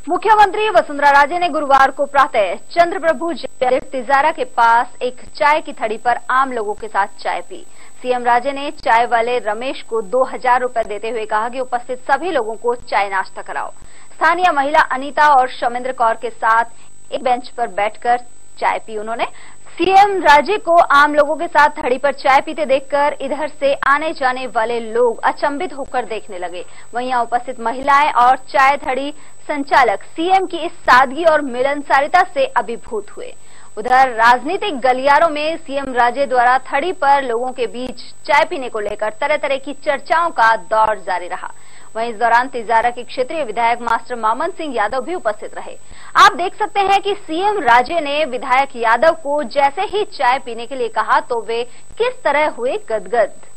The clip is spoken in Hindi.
मुख्यमंत्री वसुंधरा राजे ने गुरुवार को प्रातः चंद्रप्रभु तिजारा के पास एक चाय की थड़ी पर आम लोगों के साथ चाय पी। सीएम राजे ने चाय वाले रमेश को 2000 रुपए देते हुए कहा कि उपस्थित सभी लोगों को चाय नाश्ता कराओ। स्थानीय महिला अनीता और शमेंद्र कौर के साथ एक बेंच पर बैठकर चाय पी। उन्होंने सीएम राजे को आम लोगों के साथ थड़ी पर चाय पीते देखकर इधर से आने जाने वाले लोग अचंभित होकर देखने लगे। वहीं यहां उपस्थित महिलाएं और चाय थड़ी संचालक सीएम की इस सादगी और मिलनसारिता से अभिभूत हुए। उधर राजनीतिक गलियारों में सीएम राजे द्वारा थड़ी पर लोगों के बीच चाय पीने को लेकर तरह तरह की चर्चाओं का दौर जारी रहा। वहीं इस दौरान तिजारा के क्षेत्रीय विधायक मास्टर मामन सिंह यादव भी उपस्थित रहे। आप देख सकते हैं कि सीएम राजे ने विधायक यादव को जैसे ही चाय पीने के लिए कहा तो वे किस तरह हुए गदगद।